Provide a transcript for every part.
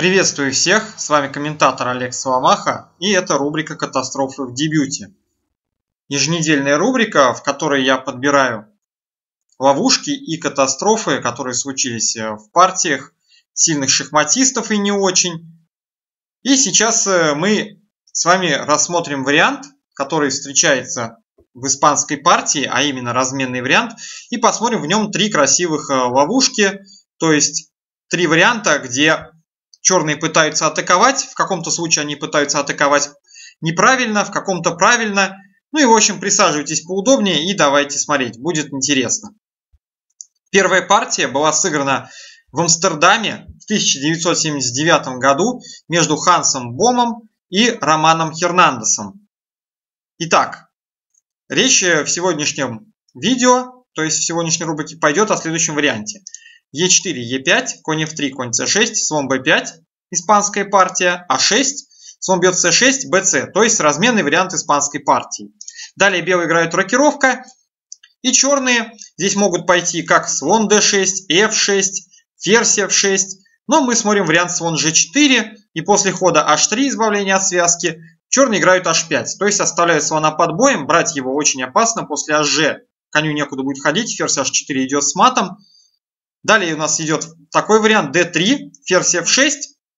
Приветствую всех, с вами комментатор Олег Соломаха, и это рубрика «Катастрофы в дебюте». Еженедельная рубрика, в которой я подбираю ловушки и катастрофы, которые случились в партиях сильных шахматистов и не очень. И сейчас мы с вами рассмотрим вариант, который встречается в испанской партии, а именно разменный вариант, и посмотрим в нем три красивых ловушки, то есть три варианта, где черные пытаются атаковать, в каком-то случае они пытаются атаковать неправильно, в каком-то правильно. Ну и в общем присаживайтесь поудобнее и давайте смотреть, будет интересно. Первая партия была сыграна в Амстердаме в 1979 году между Хансом Бомом и Романом Хернандесом. Итак, речь в сегодняшнем видео, то есть в сегодняшней рубрике, пойдет о следующем варианте. Е4, Е5, конь F3, конь C6, слон B5, испанская партия, А6, слон бьет С6, БС, то есть разменный вариант испанской партии. Далее белые играют рокировка, и черные здесь могут пойти как слон D6, F6, ферзь F6, но мы смотрим вариант слон G4, и после хода H3, избавления от связки, черные играют H5, то есть оставляют слона под боем, брать его очень опасно, после HG коню некуда будет ходить, ферзь H4 идет с матом. Далее у нас идет такой вариант D3, ферзь F6.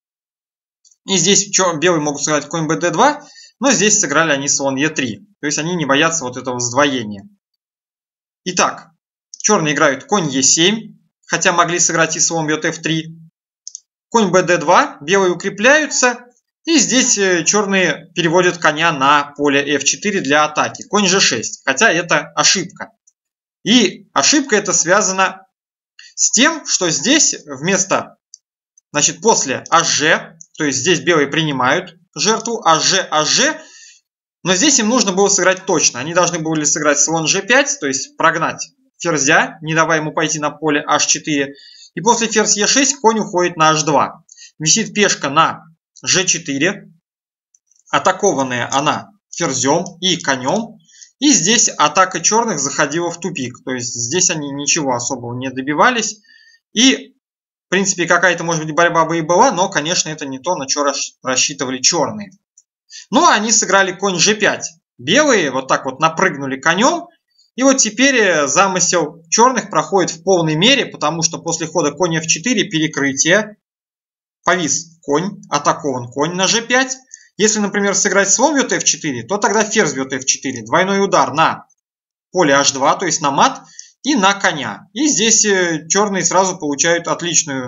И здесь белые могут сыграть конь BD2, но здесь сыграли они слон E3. То есть они не боятся вот этого сдвоения. Итак, черные играют конь E7, хотя могли сыграть и слон бьет F3. Конь BD2, белые укрепляются. И здесь черные переводят коня на поле F4 для атаки. Конь G6, хотя это ошибка. И ошибка это связана с тем, что здесь вместо, значит, после HG, то есть здесь белые принимают жертву, HG, но здесь им нужно было сыграть точно. Они должны были сыграть слон G5, то есть прогнать ферзя, не давая ему пойти на поле H4. И после ферзь E6 конь уходит на H2. Висит пешка на G4, атакованная она ферзем и конем. И здесь атака черных заходила в тупик. То есть здесь они ничего особого не добивались. И, в принципе, какая-то, может быть, борьба бы и была, но, конечно, это не то, на что рассчитывали черные. Ну, они сыграли конь G5. Белые вот так вот напрыгнули конем. И вот теперь замысел черных проходит в полной мере, потому что после хода конь F4 перекрытие. Повис конь, атакован конь на G5. Если, например, сыграть слон бьет F4, то тогда ферзь бьет F4. Двойной удар на поле H2, то есть на мат, и на коня. И здесь черные сразу получают отличную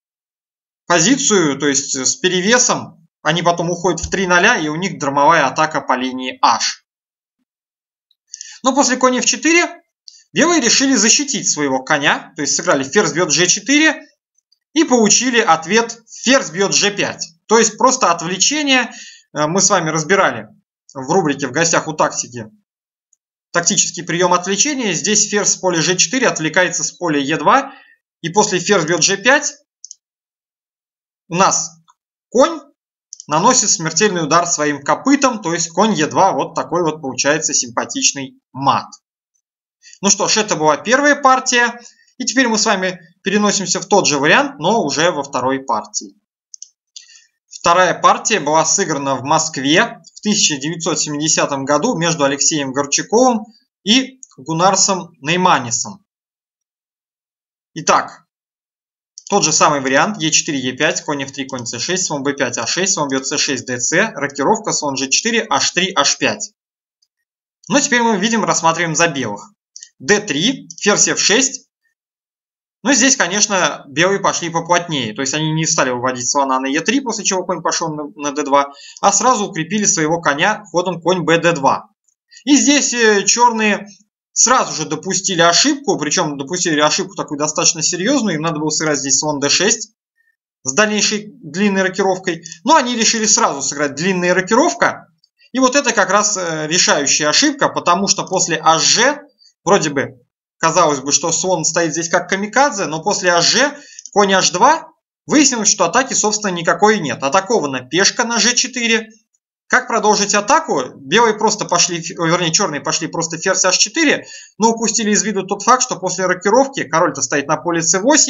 позицию, то есть с перевесом. Они потом уходят в 3-0, и у них дармовая атака по линии H. Но после конь F4 белые решили защитить своего коня, то есть сыграли ферзь бьет G4 и получили ответ ферзь бьет G5. То есть просто отвлечение. Мы с вами разбирали в рубрике «В гостях у тактики» тактический прием отвлечения. Здесь ферзь с поля G4 отвлекается с поля E2. И после ферзь бьет G5 у нас конь наносит смертельный удар своим копытом. То есть конь E2. Вот такой вот получается симпатичный мат. Ну что ж, это была первая партия. И теперь мы с вами переносимся в тот же вариант, но уже во второй партии. Вторая партия была сыграна в Москве в 1970 году между Алексеем Горчаковым и Гуннарсом Нейманисом. Итак, тот же самый вариант. Е4, Е5, конь F3, конь C6, слон B5, А6, слон бьет C6, DC, рокировка, слон G4, H3, H5. Но теперь мы видим, рассматриваем за белых. D3, ферзь F6. Но здесь, конечно, белые пошли поплотнее. То есть они не стали выводить слона на Е3, после чего конь пошел на D2, а сразу укрепили своего коня ходом конь BD2. И здесь черные сразу же допустили ошибку, причем допустили ошибку такую достаточно серьезную. Им надо было сыграть здесь слон D6 с дальнейшей длинной рокировкой. Но они решили сразу сыграть длинная рокировка. И вот это как раз решающая ошибка, потому что после HG вроде бы казалось бы, что слон стоит здесь как камикадзе, но после HG, конь H2, выяснилось, что атаки, собственно, никакой нет. Атакована пешка на G4. Как продолжить атаку? Белые просто пошли, вернее, черные пошли просто ферзь H4, но упустили из виду тот факт, что после рокировки король-то стоит на поле C8,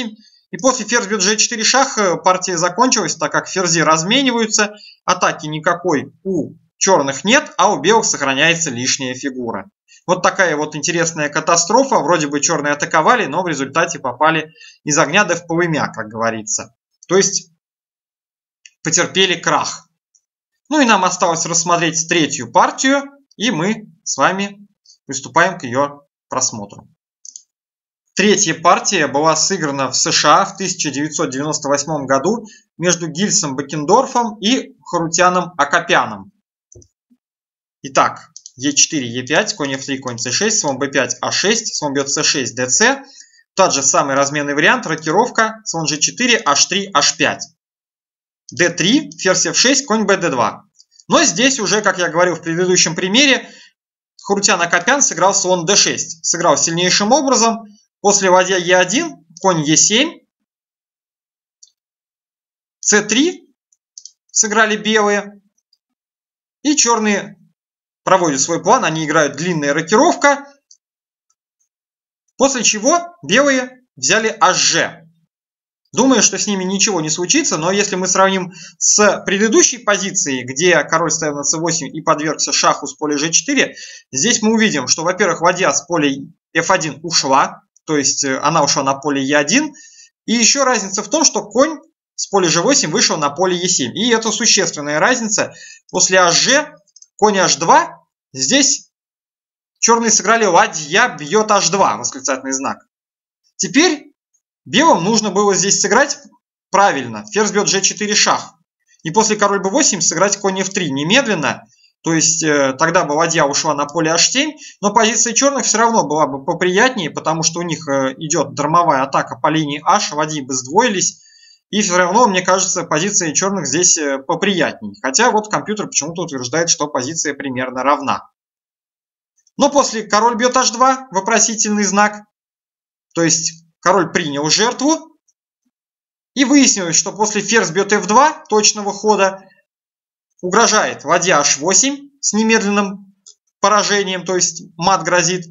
И после ферзь бьет g4 шах партия закончилась, так как ферзи размениваются, атаки никакой у черных нет, а у белых сохраняется лишняя фигура. Вот такая вот интересная катастрофа. Вроде бы черные атаковали, но в результате попали из огня да в полымя, как говорится. То есть потерпели крах. Ну и нам осталось рассмотреть третью партию, и мы с вами приступаем к ее просмотру. Третья партия была сыграна в США в 1998 году между Гильсом Беккендорфом и Харутяном Акопяном. Итак, Е4, Е5, конь F3, конь C6, слон B5, А6, слон бьет C6, DC. Тот же самый разменный вариант, рокировка, слон G4, H3, H5. D3, ферзь F6, конь BD2. Но здесь уже, как я говорил в предыдущем примере, Харутян Акопян сыграл слон D6. Сыграл сильнейшим образом. После ладья Е1, конь Е7, С3 сыграли белые. И черные проводят свой план, они играют длинная рокировка. После чего белые взяли HG. Думаю, что с ними ничего не случится, но если мы сравним с предыдущей позицией, где король стоял на c8 и подвергся шаху с поля g4, здесь мы увидим, что, во-первых, ладья с поля f1 ушла, то есть она ушла на поле e1, и еще разница в том, что конь с поля g8 вышел на поле e7. И это существенная разница. После hg, конь h2, здесь черные сыграли ладья бьет h2, восклицательный знак. Теперь белым нужно было здесь сыграть правильно. Ферзь бьет g4 шах. И после король b8 сыграть конь f3 немедленно. То есть тогда бы ладья ушла на поле h7. Но позиция черных все равно была бы поприятнее, потому что у них идет дармовая атака по линии h. Ладьи бы сдвоились. И все равно, мне кажется, позиция черных здесь поприятнее. Хотя вот компьютер почему-то утверждает, что позиция примерно равна. Но после король бьет h2, вопросительный знак. То есть король принял жертву. И выяснилось, что после ферзь бьет f2 точного хода угрожает ладья h8 с немедленным поражением, то есть мат грозит.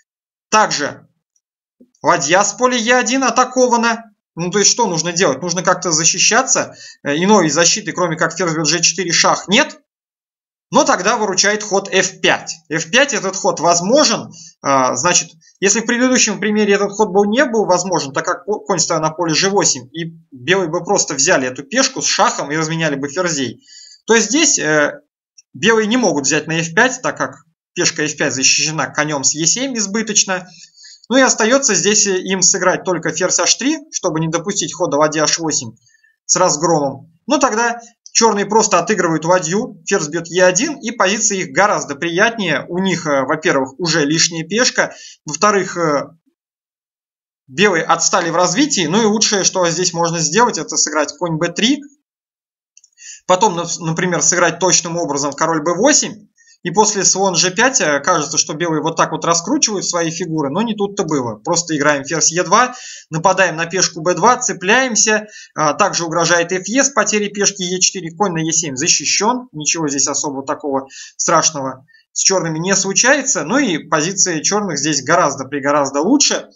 Также ладья с поля e1 атакована. Ну, то есть что нужно делать? Нужно как-то защищаться. Иной защиты, кроме как ферзь бьет g4 шах, нет. Но тогда выручает ход f5. f5 этот ход возможен. Значит, если в предыдущем примере этот ход не был возможен, так как конь стоял на поле g8, и белые бы просто взяли эту пешку с шахом и разменяли бы ферзей, то здесь белые не могут взять на f5, так как пешка f5 защищена конем с e7 избыточно. Ну и остается здесь им сыграть только ферзь h3, чтобы не допустить хода ладья h8 с разгромом. Но тогда черные просто отыгрывают ладью, ферзь бьет e1, и позиция их гораздо приятнее. У них, во-первых, уже лишняя пешка, во-вторых, белые отстали в развитии. Ну и лучшее, что здесь можно сделать, это сыграть конь b3. Потом, например, сыграть точным образом король b8. И после слон g5 кажется, что белые вот так вот раскручивают свои фигуры, но не тут-то было. Просто играем ферзь e2, нападаем на пешку b2, цепляемся. Также угрожает fe с потерей пешки e4, конь на e7 защищен. Ничего здесь особо такого страшного с черными не случается. Ну и позиция черных здесь гораздо лучше.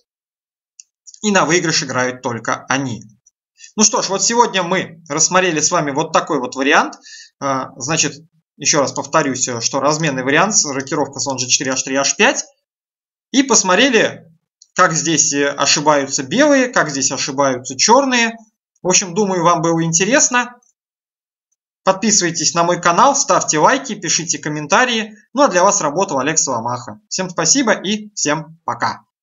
И на выигрыш играют только они. Ну что ж, вот сегодня мы рассмотрели с вами вот такой вот вариант. Значит, еще раз повторюсь, что разменный вариант, рокировка слон g4, h3, h5. И посмотрели, как здесь ошибаются белые, как здесь ошибаются черные. В общем, думаю, вам было интересно. Подписывайтесь на мой канал, ставьте лайки, пишите комментарии. Ну а для вас работал Олег Соломаха. Всем спасибо и всем пока.